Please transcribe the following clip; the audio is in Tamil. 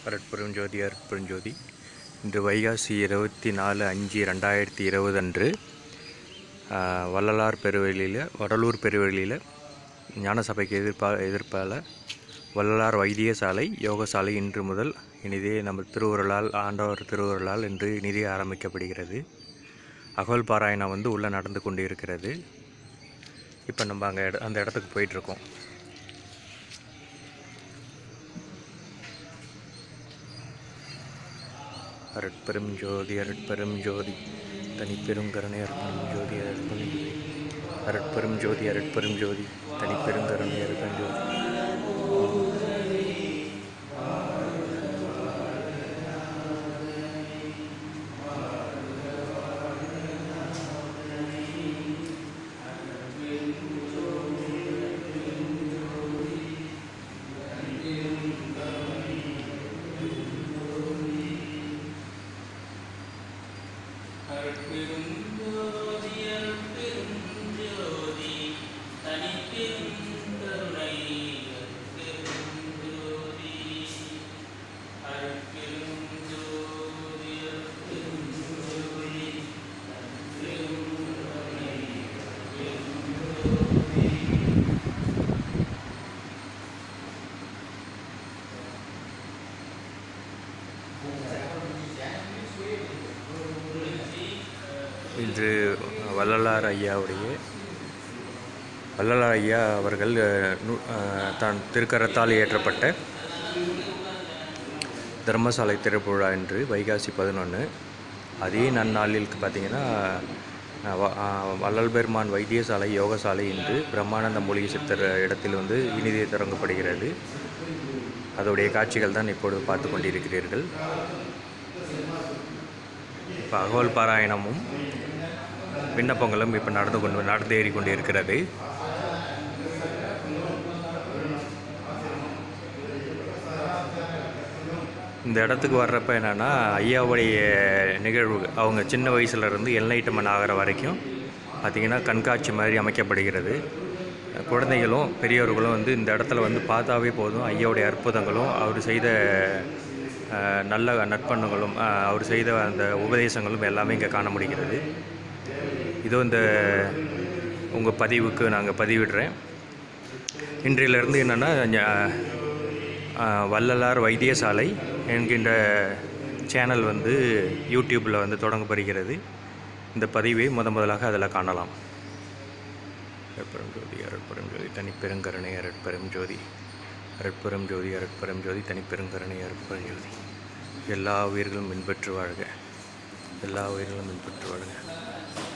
அருட்பெருஞ்சோதி அருட்பெருஞ்சோதி. இன்று வைகாசி 24/5/2020 அன்று வடலூர் பெருவெளியில் ஞானசபைக்கு எதிர்ப்பால் வள்ளலார் வைத்தியசாலை யோகசாலை இன்று முதல் இனிதே நம்ம திருவுருளால் ஆண்டவர் திருவுருளால் இன்று இனிதே ஆரம்பிக்கப்படுகிறது. அகவல் பாராயணம் உள்ளே நடந்து கொண்டு இருக்கிறது. இப்போ நம்ம அந்த இடத்துக்கு போயிட்டுருக்கோம். அருட்பெரும் ஜோதி அருட்பெரும் ஜோதி தனிப்பெருங்கருணை அருட்பெரும் ஜோதி அருட்பெரும் ஜோதி அருட்பெரும் ஜோதி தனிப்பெருங்கருணை அருட்பெரும் ஜோதி. இன்று வள்ளலார் ஐயா அவர்கள் தான் திருக்கரத்தால் இயற்றப்பட்ட தர்மசாலை திறப்புவிழா இன்று வைகாசி 11. அதே நன்னாளில் பார்த்திங்கன்னா வள்ளல் பெருமான் வைத்தியசாலை யோகசாலை இன்று பிரம்மானந்த மூலிகை சித்தர் இடத்தில் இனிதே தொடங்கப்படுகிறது. அதோடைய காட்சிகள் தான் இப்பொழுது பார்த்து கொண்டிருக்கிறீர்கள். இப்போ அகவல் பாராயணமும் விண்ணப்பங்களும் இப்போ நடந்து ஏறிக்கொண்டு இருக்கிறது. இந்த இடத்துக்கு வர்றப்ப என்னென்னா ஐயாவுடைய நிகழ்வு அவங்க சின்ன வயசுலேருந்து எல்லைட்டமன் ஆகிற வரைக்கும் பார்த்திங்கன்னா கண்காட்சி மாதிரி அமைக்கப்படுகிறது. குழந்தைகளும் பெரியவர்களும் இந்த இடத்துல பார்த்தாவே போதும் ஐயாவுடைய அற்புதங்களும் அவர் செய்த நல்ல நற்பண்ணுகளும் அவர் செய்த அந்த உபதேசங்களும் எல்லாமே இங்கே காண முடிகிறது. இதோ இந்த உங்கள் பதிவுக்கு நாங்கள் பதிவிடுறேன். இன்றையிலிருந்து என்னென்னா வள்ளலார் வைத்தியசாலை என்கின்ற சேனல் யூடியூப்பில் தொடங்கப்படுகிறது. இந்த பதிவை முதலாக அதில் காணலாம். அருட்பெரும் ஜோதி அருட்பெரும் ஜோதி தனிப்பெருங்கருணை அருட்பெரும் ஜோதி அருட்பெரும் ஜோதி அருட்பெரும் ஜோதி தனிப்பெருங்கருணை அருட்பெரும் ஜோதி. எல்லா உயிர்களும் மின்பெற்று வாழ்க, எல்லா உயிர்களும் மின்பெற்று வாழ்க.